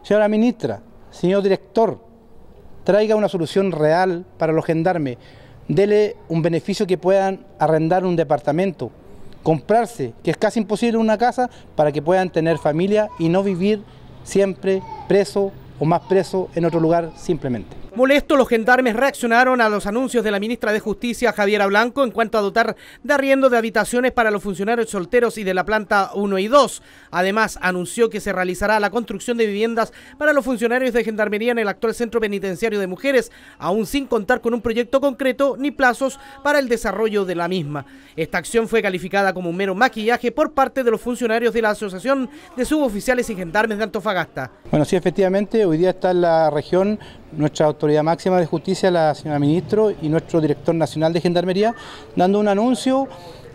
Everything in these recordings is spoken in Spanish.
Señora ministra, señor director, traiga una solución real para los gendarmes. Dele un beneficio que puedan arrendar un departamento, comprarse, que es casi imposible una casa, para que puedan tener familia y no vivir siempre preso o más preso en otro lugar simplemente. Molestos, los gendarmes reaccionaron a los anuncios de la ministra de Justicia, Javiera Blanco, en cuanto a dotar de arriendo de habitaciones para los funcionarios solteros y de la planta 1 y 2. Además, anunció que se realizará la construcción de viviendas para los funcionarios de Gendarmería en el actual Centro Penitenciario de Mujeres, aún sin contar con un proyecto concreto ni plazos para el desarrollo de la misma. Esta acción fue calificada como un mero maquillaje por parte de los funcionarios de la Asociación de Suboficiales y Gendarmes de Antofagasta. Bueno, sí, efectivamente, hoy día está en la región nuestra autoridad máxima de justicia, la señora ministra, y nuestro director nacional de Gendarmería, dando un anuncio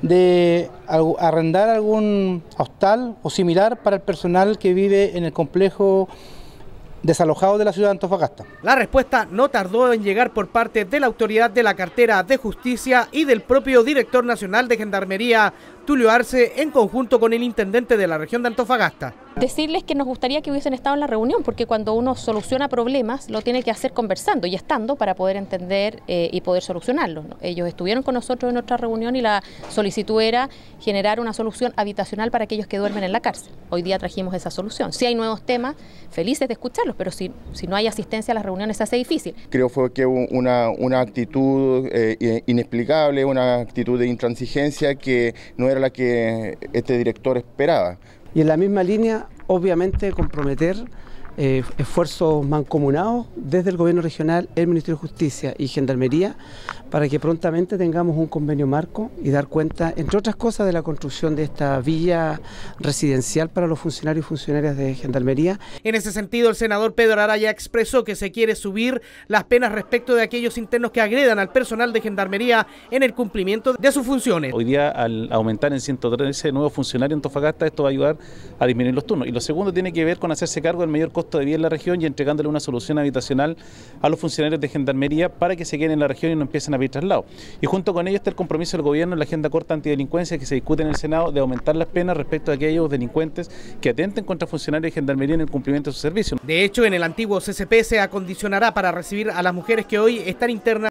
de arrendar algún hostal o similar para el personal que vive en el complejo desalojado de la ciudad de Antofagasta. La respuesta no tardó en llegar por parte de la autoridad de la cartera de justicia y del propio director nacional de Gendarmería, Tulio Arce, en conjunto con el intendente de la región de Antofagasta. Decirles que nos gustaría que hubiesen estado en la reunión, porque cuando uno soluciona problemas lo tiene que hacer conversando y estando para poder entender y poder solucionarlos, ¿no? Ellos estuvieron con nosotros en nuestra reunión y la solicitud era generar una solución habitacional para aquellos que duermen en la cárcel. Hoy día trajimos esa solución. Si hay nuevos temas, felices de escucharlos, pero si no hay asistencia a las reuniones se hace difícil. Creo que una actitud inexplicable, una actitud de intransigencia que no era la que este director esperaba. Y en la misma línea, obviamente, comprometer esfuerzos mancomunados desde el Gobierno regional, el Ministerio de Justicia y Gendarmería para que prontamente tengamos un convenio marco y dar cuenta, entre otras cosas, de la construcción de esta villa residencial para los funcionarios y funcionarias de Gendarmería. En ese sentido, el senador Pedro Araya expresó que se quiere subir las penas respecto de aquellos internos que agredan al personal de Gendarmería en el cumplimiento de sus funciones. Hoy día, al aumentar en 113 nuevos funcionarios en Antofagasta, esto va a ayudar a disminuir los turnos. Y lo segundo tiene que ver con hacerse cargo del mayor costo de vida en la región y entregándole una solución habitacional a los funcionarios de Gendarmería para que se queden en la región y no empiecen a pedir traslado. Y junto con ello está el compromiso del gobierno en la agenda corta antidelincuencia que se discute en el Senado de aumentar las penas respecto a aquellos delincuentes que atenten contra funcionarios de Gendarmería en el cumplimiento de su servicio. De hecho, en el antiguo CCP se acondicionará para recibir a las mujeres que hoy están internas